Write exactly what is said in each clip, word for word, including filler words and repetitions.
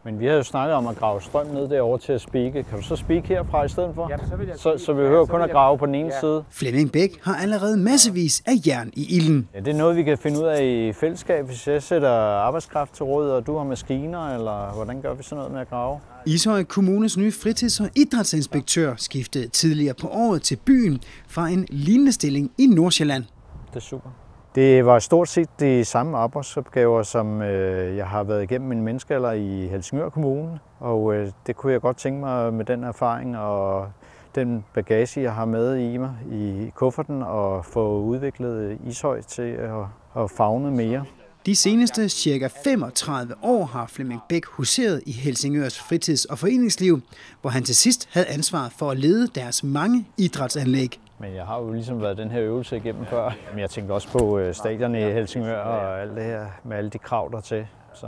Men vi havde jo snakket om at grave strøm ned derovre til at spike. Kan du så spike herfra i stedet for? Ja, så, vil jeg så, så vi behøver ja, kun at grave på den ene ja. side. Flemming Bæk har allerede massevis af jern i ilden. Ja, det er noget, vi kan finde ud af i fællesskab, hvis jeg sætter arbejdskraft til råd, og du har maskiner, eller hvordan gør vi sådan noget med at grave? Ishøj Kommunes nye fritids- og idrætsinspektør skiftede tidligere på året til byen fra en lignende stilling i Nordsjælland. Det er super. Det var stort set de samme arbejdsopgaver, som øh, jeg har været igennem min menneskealder i Helsingør Kommune. Og øh, det kunne jeg godt tænke mig med den erfaring og den bagage, jeg har med i mig i kufferten, og få udviklet Ishøj til at, at favne mere. De seneste cirka femogtredive år har Flemming Bæk huseret i Helsingørs fritids- og foreningsliv, hvor han til sidst havde ansvaret for at lede deres mange idrætsanlæg. Men jeg har jo ligesom været den her øvelse igennem før. Men jeg tænkte også på stadion i Helsingør og alt det her med alle de krav der til. Så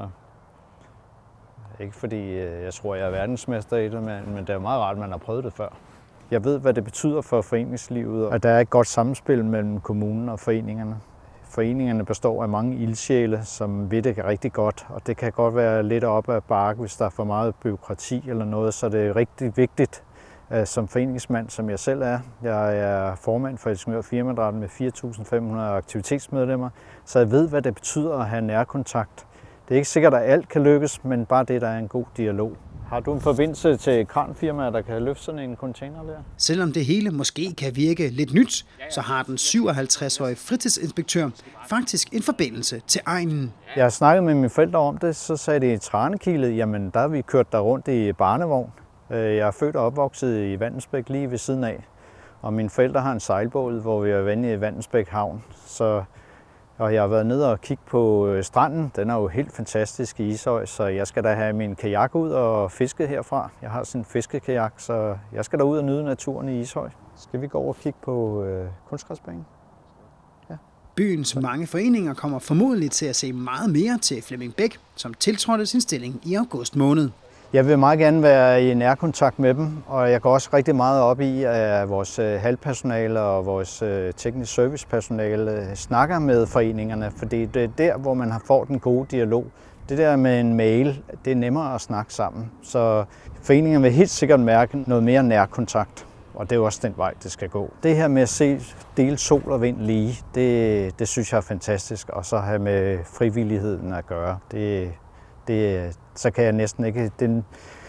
ikke fordi jeg tror, jeg er verdensmester i det, men det er meget rart, at man har prøvet det før. Jeg ved, hvad det betyder for foreningslivet, og at der er et godt samspil mellem kommunen og foreningerne. Foreningerne består af mange ildsjæle, som ved det rigtig godt, og det kan godt være lidt op ad bakke, hvis der er for meget bureaukrati eller noget, så det er rigtig vigtigt som foreningsmand, som jeg selv er. Jeg er formand for Helsingør Firmaidræt med fire tusind fem hundrede aktivitetsmedlemmer, så jeg ved, hvad det betyder at have nærkontakt. Det er ikke sikkert, at alt kan lykkes, men bare det, der er en god dialog. Har du en forbindelse til kranfirmaer, der kan løfte sådan en container der? Selvom det hele måske kan virke lidt nyt, så har den syvoghalvtreds-årige fritidsinspektør faktisk en forbindelse til egnen. Jeg har snakket med mine forældre om det, så sagde de i Tranekildet, jamen der har vi kørt der rundt i barnevogn. Jeg er født og opvokset i Vandensbæk lige ved siden af, og mine forældre har en sejlbåd, hvor vi er vendt i Vandensbæk Havn. Så, og jeg har været nede og kigge på stranden. Den er jo helt fantastisk i Ishøj, så jeg skal da have min kajak ud og fiske herfra. Jeg har sådan en fiskekajak, så jeg skal da ud og nyde naturen i Ishøj. Skal vi gå over og kigge på øh, kunstgræsbanen? Ja. Byens mange foreninger kommer formodentlig til at se meget mere til Flemming Bæk, som tiltrådte sin stilling i august måned. Jeg vil meget gerne være i nærkontakt med dem, og jeg går også rigtig meget op i, at vores halvpersonale og vores teknisk servicepersonale snakker med foreningerne, fordi det er der, hvor man får den gode dialog. Det der med en mail, det er nemmere at snakke sammen, så foreningerne vil helt sikkert mærke noget mere nærkontakt, og det er også den vej, det skal gå. Det her med at se dele sol og vind lige, det, det synes jeg er fantastisk, og så have med frivilligheden at gøre. Det, det, så kan jeg næsten ikke. Det,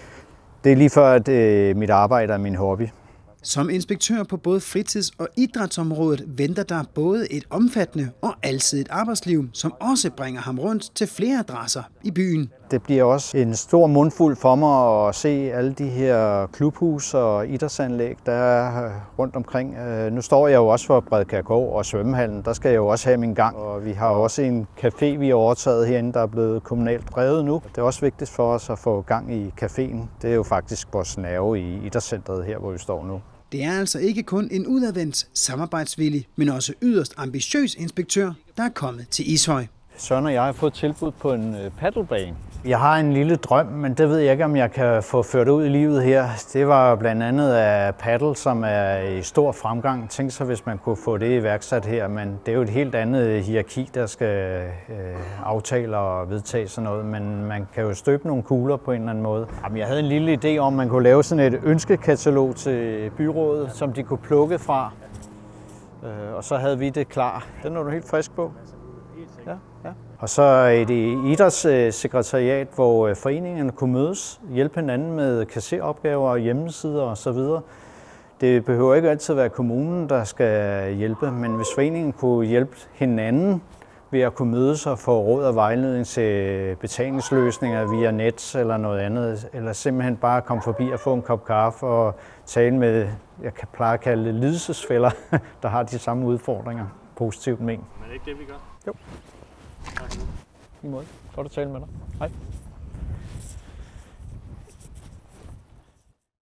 det er lige før, at det, mit arbejde er min hobby. Som inspektør på både fritids- og idrætsområdet venter der både et omfattende og alsidigt arbejdsliv, som også bringer ham rundt til flere adresser i byen. Det bliver også en stor mundfuld for mig at se alle de her klubhus og idrætsanlæg, der er rundt omkring. Nu står jeg jo også for Bredkærgård og svømmehallen. Der skal jeg jo også have min gang. Og vi har også en café, vi har overtaget herinde, der er blevet kommunalt drevet nu. Det er også vigtigt for os at få gang i caféen. Det er jo faktisk vores nerve i idrætscentret her, hvor vi står nu. Det er altså ikke kun en udadvendt, samarbejdsvillig, men også yderst ambitiøs inspektør, der er kommet til Ishøj. Søren og jeg har fået tilbud på en paddlebane. Jeg har en lille drøm, men det ved jeg ikke, om jeg kan få ført ud i livet her. Det var blandt andet af paddle, som er i stor fremgang. Tænk så, hvis man kunne få det iværksat her, men det er jo et helt andet hierarki, der skal øh, aftale og vedtage sådan noget. Men man kan jo støbe nogle kugler på en eller anden måde. Jamen, jeg havde en lille idé om, at man kunne lave sådan et ønskekatalog til byrådet, som de kunne plukke fra. Øh, og så havde vi det klar. Den er du helt frisk på. Ja, ja. Og så et idrætssekretariat, hvor foreningerne kunne mødes, hjælpe hinanden med kasseropgaver og hjemmesider osv. Det behøver ikke altid være kommunen, der skal hjælpe, men hvis foreningen kunne hjælpe hinanden ved at kunne mødes og få råd og vejledning til betalingsløsninger via net eller noget andet, eller simpelthen bare komme forbi og få en kop kaffe og tale med, jeg kan pleje at kalde det lidelsesfæller, der har de samme udfordringer, positivt men. Men er det ikke det, vi gør? Jo. I måde. Godt at tale med dig. Hej.